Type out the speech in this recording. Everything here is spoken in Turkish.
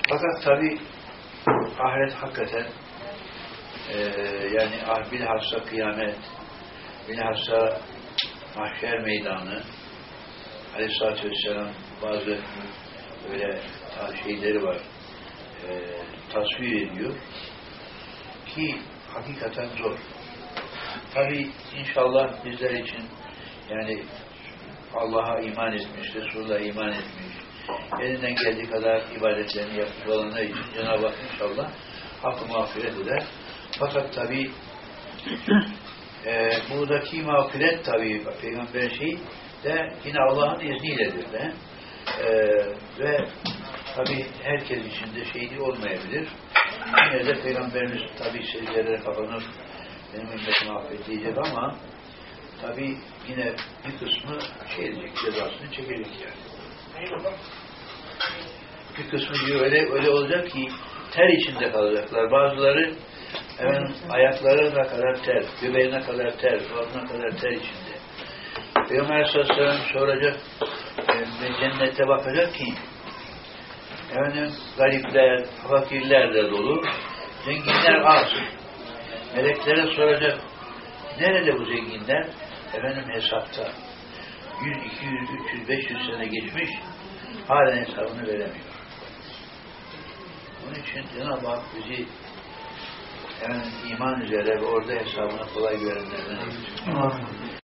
Fakat tabi ahiret hakikaten yani bilhassa kıyamet, bilhassa mahşer meydanı, Aleyhisselatü Vesselam bazı böyle şeyleri var, tasvir ediyor ki hakikaten zor. Tabi inşallah bizler için yani Allah'a iman etmiş, Resulullah'a iman etmiş, elinden geldiği kadar ibadetlerini yapmış olanlar için Cenab-ı Hak inşallah hakkı mağfiret eder. Fakat tabi buradaki mağfiret tabi Peygamber şeyi de yine Allah'ın izniyledir de ve tabi herkes için de şeydi olmayabilir. Yine de Peygamberimiz tabi secdelere kapanır, benim ümmetimi affedecek ama tabi yine bir kısmı şey edecek, cezasını çekecek yani. Bir kısmı diyor öyle olacak ki ter içinde kalacaklar. Bazıları ayaklarına kadar ter, göbeğine kadar ter, boğazına kadar ter içinde. Peygamber Aleyhisselam soracak, cennete bakacak ki garipler, fakirler de dolu, zenginler az. Meleklere soracak, nerede bu zenginler? Hesapta. 100, 200, 300, 500 sene geçmiş, halen hesabını veremiyor. Onun için Cenab-ı Hak bizi iman üzere ve orada hesabını kolay görenlerden